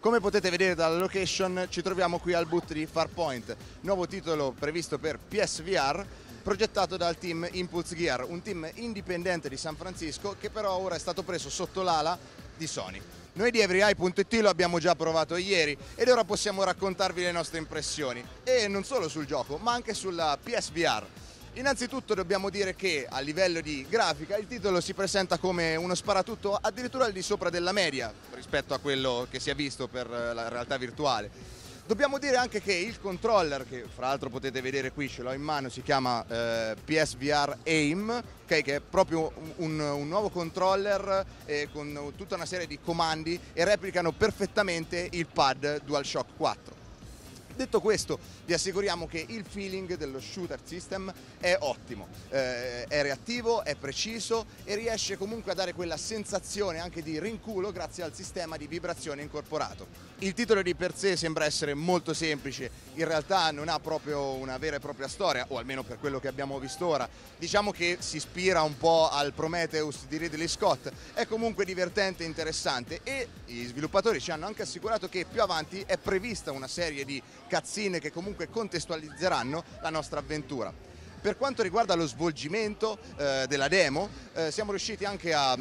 Come potete vedere dalla location ci troviamo qui al boot di Farpoint, nuovo titolo previsto per PSVR, progettato dal team Impulse Gear, un team indipendente di San Francisco che però ora è stato preso sotto l'ala di Sony. Noi di EveryEye.it lo abbiamo già provato ieri ed ora possiamo raccontarvi le nostre impressioni, e non solo sul gioco ma anche sulla PSVR. Innanzitutto dobbiamo dire che a livello di grafica il titolo si presenta come uno sparatutto addirittura al di sopra della media rispetto a quello che si è visto per la realtà virtuale. Dobbiamo dire anche che il controller, che fra l'altro potete vedere qui, ce l'ho in mano, si chiama PSVR AIM, okay, che è proprio un nuovo controller con tutta una serie di comandi e replicano perfettamente il pad DualShock 4. Detto questo, vi assicuriamo che il feeling dello shooter system è ottimo, è reattivo, è preciso e riesce comunque a dare quella sensazione anche di rinculo grazie al sistema di vibrazione incorporato. Il titolo di per sé sembra essere molto semplice, in realtà non ha proprio una vera e propria storia, o almeno per quello che abbiamo visto ora. Diciamo che si ispira un po' al Prometheus di Ridley Scott, è comunque divertente e interessante, e gli sviluppatori ci hanno anche assicurato che più avanti è prevista una serie di cutscene che comunque contestualizzeranno la nostra avventura. Per quanto riguarda lo svolgimento della demo, siamo riusciti anche a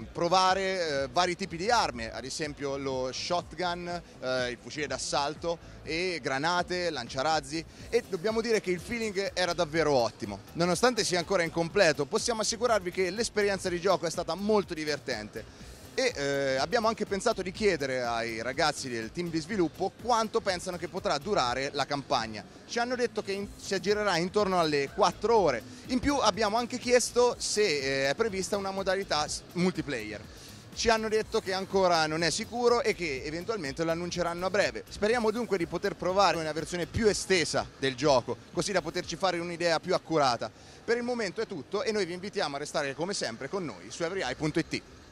provare vari tipi di armi, ad esempio lo shotgun, il fucile d'assalto e granate, lanciarazzi, e dobbiamo dire che il feeling era davvero ottimo. Nonostante sia ancora incompleto, possiamo assicurarvi che l'esperienza di gioco è stata molto divertente. E abbiamo anche pensato di chiedere ai ragazzi del team di sviluppo quanto pensano che potrà durare la campagna. Ci hanno detto che si aggirerà intorno alle 4 ore. In più abbiamo anche chiesto se è prevista una modalità multiplayer. Ci hanno detto che ancora non è sicuro e che eventualmente lo annunceranno a breve. Speriamo dunque di poter provare una versione più estesa del gioco, così da poterci fare un'idea più accurata. Per il momento è tutto e noi vi invitiamo a restare come sempre con noi su EveryEye.it.